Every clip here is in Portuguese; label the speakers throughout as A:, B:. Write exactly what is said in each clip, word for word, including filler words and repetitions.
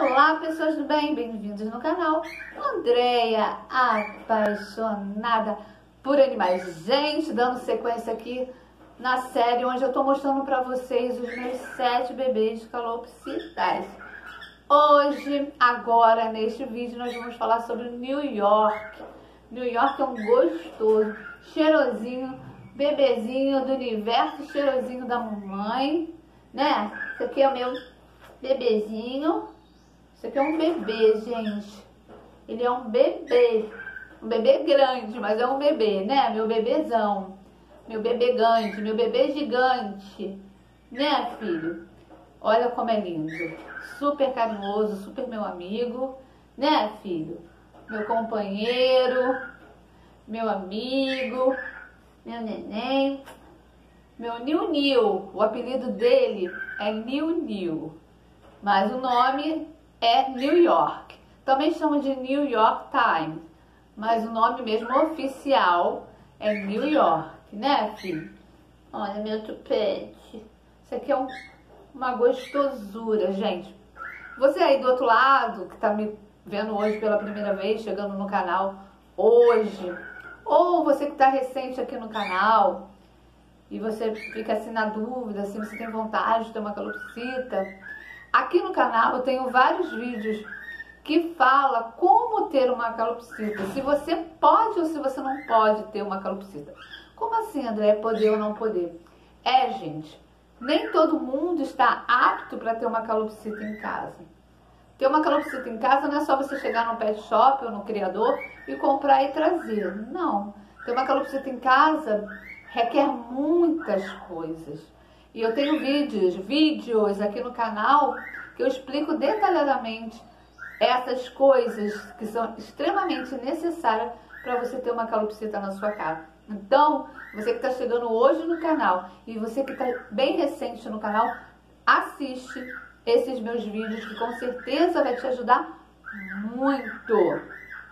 A: Olá, pessoas do bem, bem-vindos no canal Andreia, apaixonada por animais. Gente, dando sequência aqui na série onde eu tô mostrando pra vocês os meus sete bebês calopsitas. Hoje, agora, neste vídeo, nós vamos falar sobre o New York. New York é um gostoso, cheirosinho, bebezinho do universo, cheirosinho da mamãe, né? Esse aqui é o meu bebezinho. Isso aqui é um bebê, gente. Ele é um bebê. Um bebê grande, mas é um bebê, né? Meu bebezão. Meu bebê grande, meu bebê gigante. Né, filho? Olha como é lindo. Super carinhoso, super meu amigo. Né, filho? Meu companheiro. Meu amigo. Meu neném. Meu Niu Niu. O apelido dele é Niu Niu. Mas o nome é New York. Também chamam de New York Times, mas o nome mesmo oficial é New York, né, filho? Olha meu tupete. Isso aqui é um, uma gostosura, gente. Você aí do outro lado, que tá me vendo hoje pela primeira vez, chegando no canal hoje, ou você que tá recente aqui no canal e você fica assim na dúvida, se você tem vontade de ter uma calopsita. Aqui no canal eu tenho vários vídeos que fala como ter uma calopsita, se você pode ou se você não pode ter uma calopsita. Como assim, André, poder ou não poder? É, gente, nem todo mundo está apto para ter uma calopsita em casa. Ter uma calopsita em casa não é só você chegar no pet shop ou no criador e comprar e trazer. Não. Ter uma calopsita em casa requer muitas coisas. E eu tenho vídeos, vídeos aqui no canal que eu explico detalhadamente essas coisas que são extremamente necessárias para você ter uma calopsita na sua casa. Então, você que está chegando hoje no canal e você que está bem recente no canal, assiste esses meus vídeos que com certeza vai te ajudar muito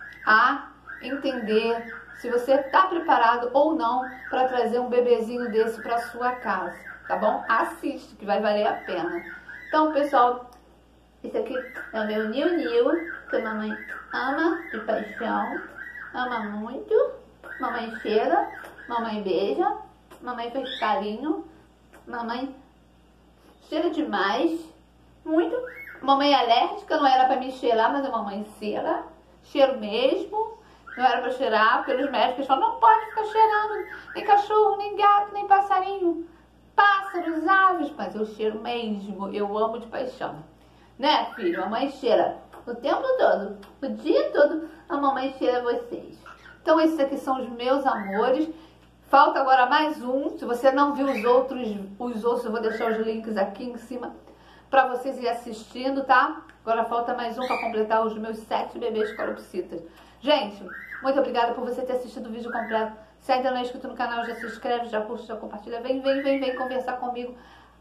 A: a entender se você está preparado ou não para trazer um bebezinho desse para sua casa. Tá bom? Assiste, que vai valer a pena. Então, pessoal, esse aqui é o meu Niu Niu, que a mamãe ama de paixão, ama muito. Mamãe cheira, mamãe beija, mamãe faz carinho, mamãe cheira demais, muito. Mamãe é alérgica, não era pra me cheirar, mas a mamãe cheira, cheiro mesmo. Não era pra cheirar, porque os médicos falam, não pode ficar cheirando, nem cachorro, nem gato, nem passarinho. Pássaros, aves, mas eu cheiro mesmo, eu amo de paixão. Né, filho? A mamãe cheira o tempo todo, o dia todo, a mamãe cheira vocês. Então, esses aqui são os meus amores. Falta agora mais um. Se você não viu os outros, os outros, eu vou deixar os links aqui em cima para vocês irem assistindo, tá? Agora falta mais um para completar os meus sete bebês calopsitas. Gente, muito obrigada por você ter assistido o vídeo completo. Se ainda não é inscrito no canal, já se inscreve, já curte, já compartilha. Vem, vem, vem, vem conversar comigo.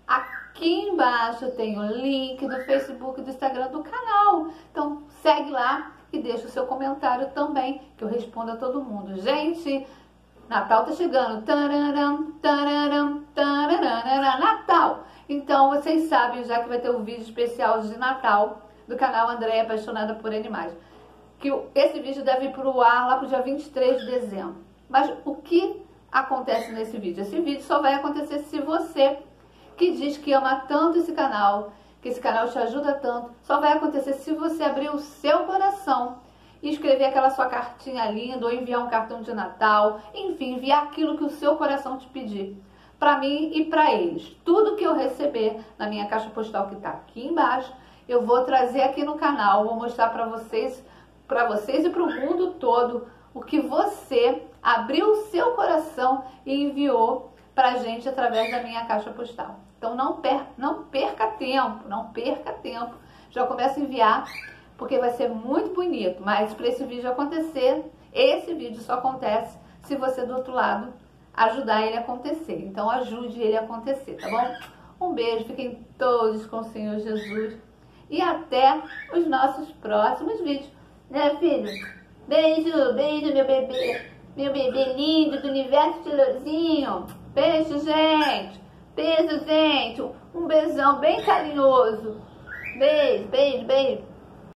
A: Aqui embaixo tem o link do Facebook e do Instagram do canal. Então segue lá e deixa o seu comentário também, que eu respondo a todo mundo. Gente, Natal tá chegando. Tararam, tararam, tararam, Natal! Então vocês sabem já que vai ter um vídeo especial de Natal do canal Andreia Apaixonada por Animais. Que esse vídeo deve ir pro ar lá pro dia vinte e três de dezembro. Mas o que acontece nesse vídeo? Esse vídeo só vai acontecer se você, que diz que ama tanto esse canal, que esse canal te ajuda tanto, só vai acontecer se você abrir o seu coração e escrever aquela sua cartinha linda, ou enviar um cartão de Natal, enfim, enviar aquilo que o seu coração te pedir, para mim e para eles. Tudo que eu receber na minha caixa postal que está aqui embaixo, eu vou trazer aqui no canal, vou mostrar para vocês, para vocês e para o mundo todo, o que você abriu o seu coração e enviou pra gente através da minha caixa postal. Então não perca, não perca tempo, não perca tempo. Já começa a enviar, porque vai ser muito bonito. Mas para esse vídeo acontecer, esse vídeo só acontece se você do outro lado ajudar ele a acontecer. Então ajude ele a acontecer, tá bom? Um beijo, fiquem todos com o Senhor Jesus. E até os nossos próximos vídeos. Né, filho? Beijo, beijo, meu bebê. Meu bebê lindo do universo cheirosinho. Beijo, gente. Beijo, gente. Um beijão bem carinhoso. Beijo, beijo, beijo.